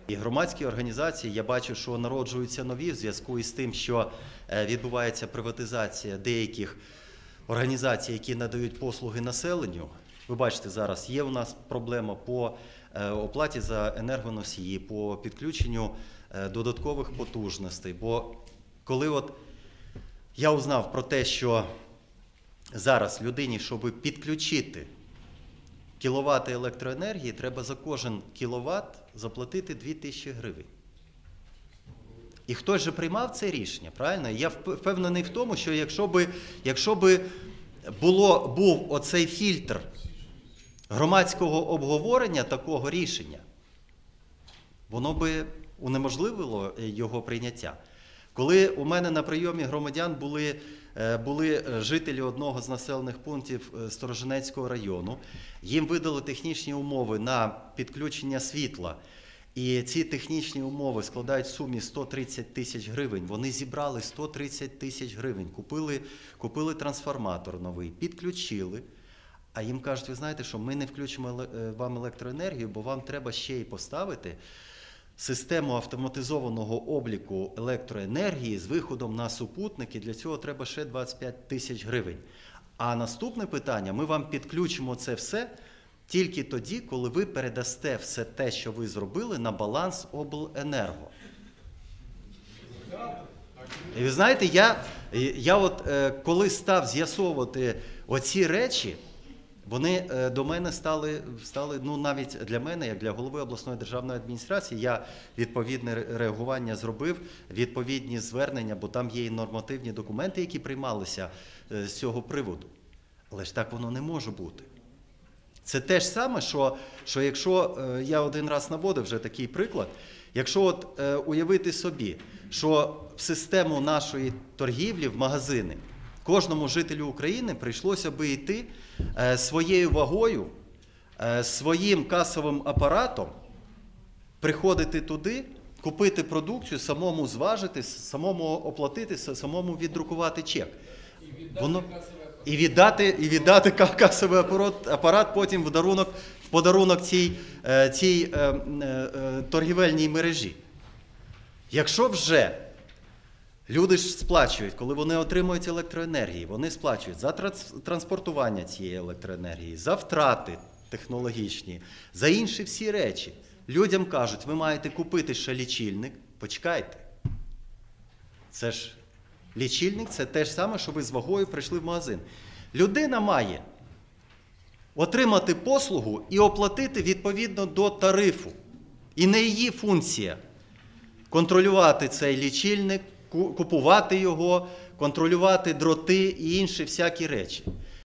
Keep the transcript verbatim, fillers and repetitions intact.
І громадські організації, я бачу, що народжуються нові в зв'язку із тим, що відбувається приватизація деяких організацій, які надають послуги населенню. Ви бачите, зараз є у нас проблема по оплаті за енергоносії, по підключенню додаткових потужностей. Бо коли от я узнав про те, що зараз людині, щоб підключити кіловати електроенергії, треба за кожен кіловат заплатити дві тисячі гривень. І хтось же приймав це рішення, правильно? І я впевнений в тому, що якщо би, якщо би було, був оцей фільтр громадського обговорення такого рішення, воно би унеможливило його прийняття. Коли у мене на прийомі громадян були, були жителі одного з населених пунктів Сторожинецького району, їм видали технічні умови на підключення світла, і ці технічні умови складають в сумі сто тридцять тисяч гривень. Вони зібрали сто тридцять тисяч гривень, купили, купили трансформатор новий, підключили, а їм кажуть, ви знаєте, що ми не включимо вам електроенергію, бо вам треба ще й поставити систему автоматизованого обліку електроенергії з виходом на супутники, для цього треба ще двадцять п'ять тисяч гривень. А наступне питання, ми вам підключимо це все тільки тоді, коли ви передасте все те, що ви зробили, на баланс обленерго. І ви знаєте, я, я от коли став з'ясовувати оці речі, вони до мене стали, стали, ну навіть для мене, як для голови обласної державної адміністрації, я відповідне реагування зробив, відповідні звернення, бо там є і нормативні документи, які приймалися з цього приводу. Але ж так воно не може бути. Це те ж саме, що, що якщо, я один раз наводив вже такий приклад, якщо от е, уявити собі, що в систему нашої торгівлі, в магазини, кожному жителю України прийшлося би йти е, своєю вагою, е, своїм касовим апаратом, приходити туди, купити продукцію, самому зважити, самому оплатити, самому віддрукувати чек. Воно... І віддати, і віддати касовий апарат, апарат потім в подарунок, в подарунок цій, цій е, е, торгівельній мережі. Якщо вже люди ж сплачують, коли вони отримують електроенергію, вони сплачують за транспортування цієї електроенергії, за втрати технологічні, за інші всі речі. Людям кажуть, ви маєте купити ще лічильник, почекайте. Це ж лічильник – це те ж саме, що ви з вагою прийшли в магазин. Людина має отримати послугу і оплатити відповідно до тарифу. І не її функція контролювати цей лічильник, купувати його, контролювати дроти і інші всякі речі.